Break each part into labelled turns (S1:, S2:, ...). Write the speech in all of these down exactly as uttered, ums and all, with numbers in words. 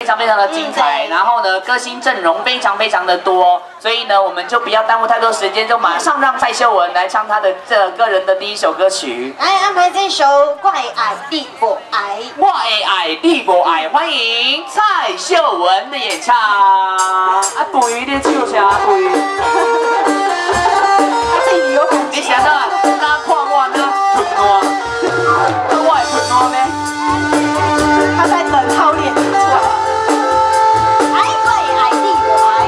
S1: 非常非常的精彩，然后呢，歌星阵容非常非常的多，所以呢，我们就不要耽误太多时间，就马上让蔡秀文来唱她的这个人的第一首歌曲。
S2: 来安排这首《我的爱你无爱》，
S1: 我的爱你无爱，欢迎蔡秀文的演唱。啊，肥你唱啥肥？你想到啊，哪看我呢？喷我，我会喷我咩？
S2: 他在等好脸出来。爱我的爱你无爱。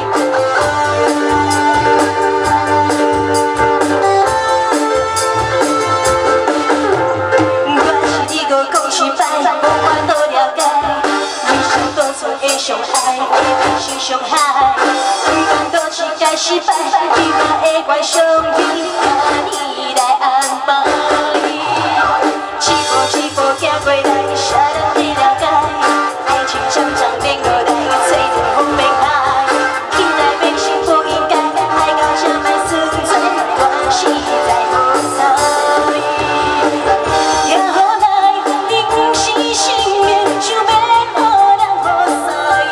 S2: 我是你个讲失败，无法度了解。你想当初的相爱，会变成伤害。不管多次该失败，你嘛会怪伤悲，你来安排。一步一步走过来，啥人会了解？爱情常常变无奈，吹进风变海。起来变心不应该，爱到这么纯粹，我实在无彩。也好来，你不是生命，想要好人好彩。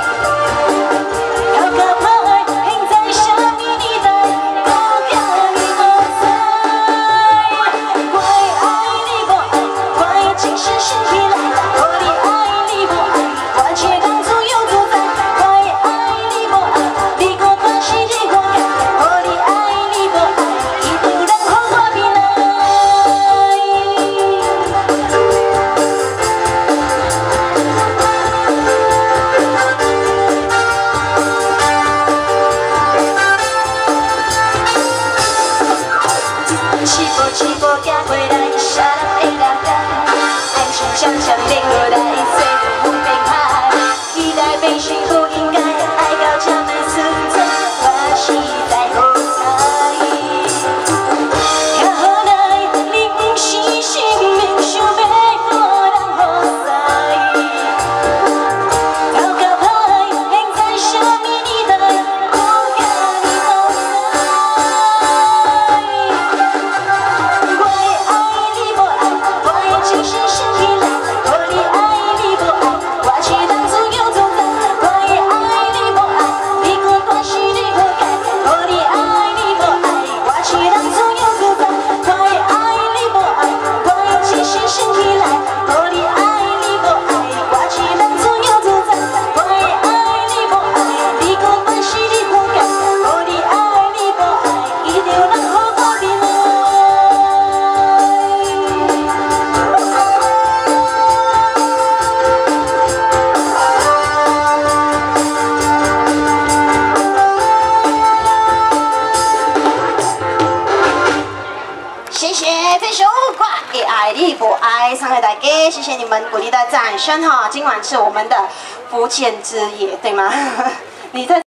S2: 要可怕，现在什么年代，我叫你好彩。我的爱你无爱，我的情深深起来，我的爱你无爱，我却当作有主宰。我的爱你无爱，你可关心你可爱，我的爱你无爱，一定让好我变来。一步一步走过来，啥人会了解？爱情常常变无奈，吹入风变海。期待变心不应该，爱到这么纯粹，我实在无彩。也好来，你不是生命，想要好人好彩。要可怕，现在什么年代，我叫你好彩。我的爱你无爱，我的情深深起来，我的爱你无爱，我却当作有主宰。我的爱你无爱，你可关心你可改。我的爱你无爱，我却当作有主宰。我的爱你无爱，我的情深深起来，我的爱你无爱，我却当作有主宰。我的爱你无爱，你可关心你可改。我的爱你无爱，一定让好我变来。谢谢这首《我的爱你不爱》送给大家，谢谢你们鼓励的掌声哈！今晚是我们的福建之夜，对吗？你在。